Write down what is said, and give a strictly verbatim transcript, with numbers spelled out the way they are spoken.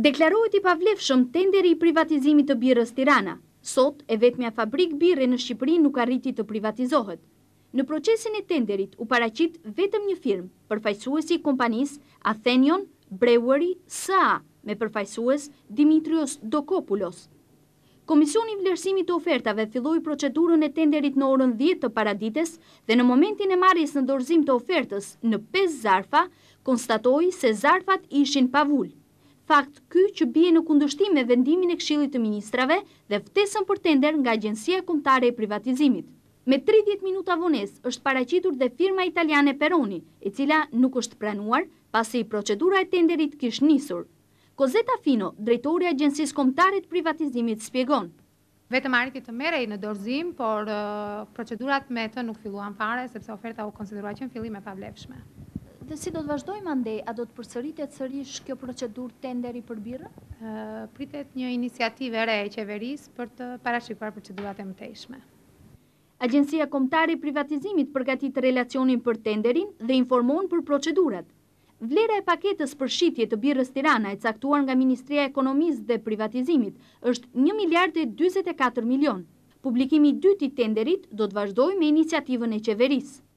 Deklarohet i pavlefshëm tenderi i privatizimit të birrës Tirana. Sot, e vetmja fabrik birre në Shqipëri nuk arriti të privatizohet. Në procesin e tenderit u paraqit vetëm një firmë, përfaqësuesi i kompanisë Athenion Brewery S A, me përfaqësues Dimitrios Dokopoulos. Komisioni i vlerësimit të ofertave filloi procedurën e tenderit në orën dhjetë të paradites dhe në momentin e marrjes në dorëzim të ofertës në pesë zarfa, konstatoi se zarfat ishin pavul. Fakt ky që bie në kundërshtim me vendimin e Këshillit të Ministrave dhe ftesën për tender nga Agjencia Kombëtare e Privatizimit. Me tridhjetë minuta vonesë është paraqitur dhe firma italiane Peroni, e cila nuk është pranuar pasi procedura e tenderit kishte nisur. Kozeta Fino, drejtori i Agjencisë Kombëtare të Privatizimit, shpjegon. Vetëm arriti të merrej në dorëzim, por uh, procedurat me të nuk filluan fare sepse oferta u konsideroa që në fillim e pavlefshme. Dhe si do të vazhdojmë ande, a do të përsëritet sërish kjo procedurë tenderi për birrë? Uh, pritet një iniciativë e re e qeverisë për të parashikuar procedurat e mëtejshme. Agjencia Kombëtare e Privatizimit përgatit relacionin për tenderin dhe informon për procedurat. Vlera e paketës për shitje të birrës Tirana e caktuar nga Ministria e Ekonomisë dhe Privatizimit është një miliard e dyzet e katër milion. Publikimi i dytë i tenderit do të vazhdojë me iniciativën e qeverisë.